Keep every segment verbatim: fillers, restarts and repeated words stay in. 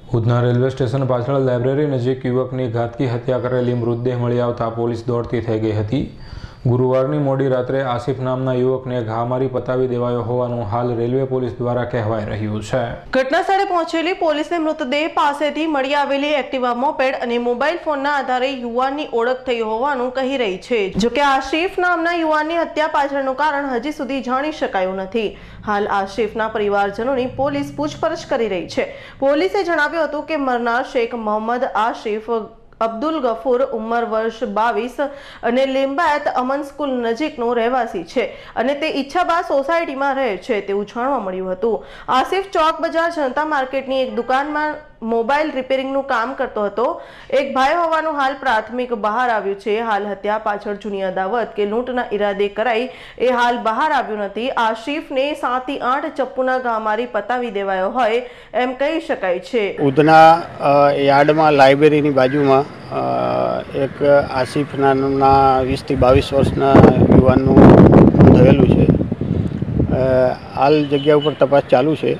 Udhna railway station પાછળ library નજીક યુવકની ઘાતકી હત્યા કરેલી મૃતદેહ મળી આવતા પોલીસ દોડતી થઈ ગઈ હતી। ગુરુવારની મોડી રાત્રે આસિફ નામના યુવકને ઘા મારી પતાવી દેવાયો હોવાનું હાલ રેલવે પોલીસ દ્વારા કહેવાઈ રહ્યું છે। ઘટના સ્થળે પહોંચેલી પોલીસને મૃતદેહ પાસેથી મળી આવેલી એક્ટિવા મોપેડ અને મોબાઈલ ફોનના આધારે યુવાનની ઓળખ થઈ હોવાનું કહી રહી છે। જો કે આસિફ નામના યુવાનની હત્યા પાછળનું કારણ હજી સુધી જાણી શકાયું નથી। હાલ આસિફના પરિવારજનોની પોલીસ પૂછપરછ કરી રહી છે। પોલીસે જણાવ્યું હતું કે મરનાર શેખ મોહમ્મદ આસિફ અબ્દુલ ગફુર ઉંમર વર્ષ બાવીસ અને લિંબાયત અમન સ્કૂલ નજીકનો રહેવાસી છે અને તે ઈચ્છાબા સોસાયટીમાં રહે છે તેવું જાણવા મળ્યું હતું। આસિફ ચોક બજાર જનતા માર્કેટની એક દુકાનમાં મોબાઈલ રિપેરિંગનું કામ કરતો હતો। એક ભાઈ હોવાનું હાલ પ્રાથમિક બહાર આવ્યું છે। હાલ હત્યા પાછળ જૂની અદાવત કે લૂંટના ઈરાદે કરાઈ એ હાલ બહાર આવ્યું નથી। આસિફને સાત થી આઠ ચપ્પુના ઘા મારી પતાવી દેવાયો હોય એમ કહી શકાય છે। ઉધના યાર્ડમાં લાઇબ્રેરીની બાજુમાં એક આસિફ નામના વીસથી બાવીસ વર્ષના યુવાનનું થયેલું છે। હાલ જગ્યા ઉપર તપાસ ચાલુ છે।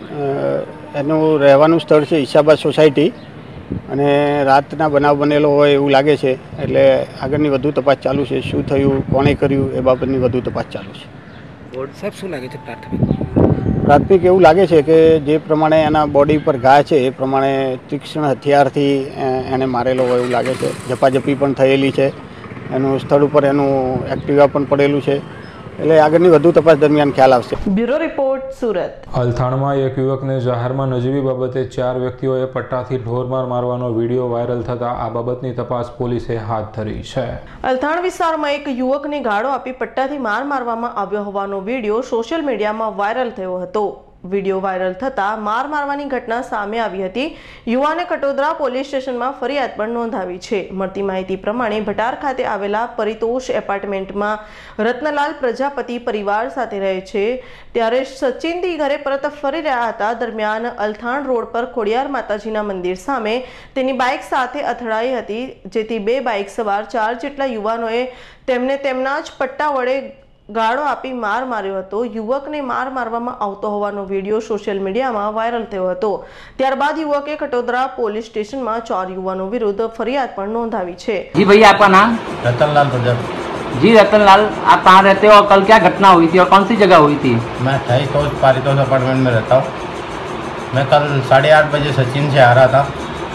એનું રહેવાનું સ્થળ છે ઈશાબાદ સોસાયટી અને રાતના બનાવ બનેલો હોય એવું લાગે છે, એટલે આગળની વધુ તપાસ ચાલુ છે। શું થયું, કોણે કર્યું એ બાબતની વધુ તપાસ ચાલુ છે। સાહેબ શું લાગે છે પ્રાથમિક પ્રાથમિક એવું લાગે છે કે જે પ્રમાણે એના બોડી પર ઘા છે એ પ્રમાણે તીક્ષ્ણ હથિયારથી એને મારેલો હોય એવું લાગે છે। ઝપાઝપી પણ થયેલી છે, એનું સ્થળ ઉપર એનું એક્ટિવા પણ પડેલું છે, એટલે આગળની વધુ તપાસ દરમિયાન ખ્યાલ આવશે। Bureau report, Surat. અલથાણમાં એક યુવકને જાહેરમાં નજીવી બાબતે ચાર વ્યક્તિઓએ પટ્ટાથી ઢોરમાર મારવાનો વિડીયો વાયરલ થતાં આ બાબતની તપાસ પોલીસે હાથ ધરી છે। અલથાણ વિસ્તારમાં એક યુવકને ગાળો આપી પટ્ટાથી માર મારવામાં આવ્યો હોવાનો વિડીયો સોશિયલ મીડિયામાં વાયરલ થયો હતો। વિડીયો વાયરલ થતાં માર મારવાની ઘટના સામે આવી હતી। યુવાને કટોદરા પોલીસ સ્ટેશનમાં ફરિયાદ પણ નોંધાવી છે। મળતી માહિતી પ્રમાણે ભટાર ખાતે આવેલા પરિતોષ એપાર્ટમેન્ટમાં રત્નલાલ પ્રજાપતિ પરિવાર સાથે રહે છે, ત્યારે સચિનથી ઘરે પરત ફરી રહ્યા હતા। દરમિયાન અલથાણ રોડ પર ખોડિયાર માતાજીના મંદિર સામે તેની બાઇક સાથે અથડાઈ હતી, જેથી બે બાઇક સવાર ચાર જેટલા યુવાનોએ તેમને તેમના જ પટ્ટા વડે ગાળો આપી માર માર્યો હતો। યુવકને માર મારવામાં આવતો હોવાનો વિડીયો સોશિયલ મીડિયામાં વાયરલ થયો હતો। ત્યારબાદ યુવકે કટોદરા પોલીસ સ્ટેશનમાં ચાર યુવાનો વિરુદ્ધ ફરિયાદ પણ નોંધાવી છે। जी भैया, आपका नाम? रतनलाल प्रजापति। जी रतनलाल, आप कहाँ रहते हो और कल क्या घटना हुई थी और कौन सी जगह हुई थी? मैं अठाईस पारितोष अपार्टमेंट में रहता हूँ। मैं कल साढ़े आठ बजे सचिन से आ रहा था,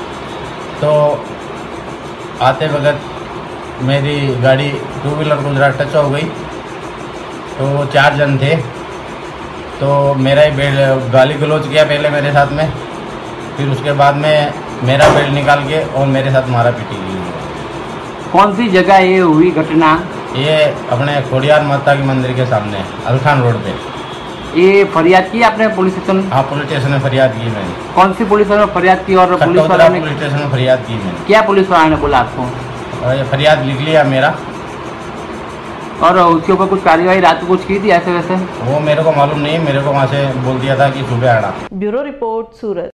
तो आते वक्त मेरी गाड़ी टू व्हीलर को जरा टच हो गई, तो वो चार जन थे, तो मेरा ही बेल्ट गाली गलौज किया पहले मेरे साथ में, फिर उसके बाद में मेरा बेल्ट निकाल के और मेरे साथ मारा पीटी की। कौन सी जगह ये हुई घटना? ये अपने खोडियार माता के मंदिर के सामने अलखान रोड पे। ये फरियाद की आपने पुलिस स्टेशन? हाँ, पुलिस स्टेशन में फरियाद की मैंने। कौन सी पुलिस वालों ने फरियाद की और पुलिस वालों ने पुलिस स्टेशन में फरियाद की मैंने। क्या पुलिस वालों ने बोला आपको? ये फरियाद लिख लिया मेरा, और उसके ऊपर कुछ कार्यवाही रात को कुछ की थी ऐसे वैसे? वो मेरे को मालूम नहीं, मेरे को वहाँ से बोल दिया था कि सुबह आना। ब्यूरो रिपोर्ट, सूरत।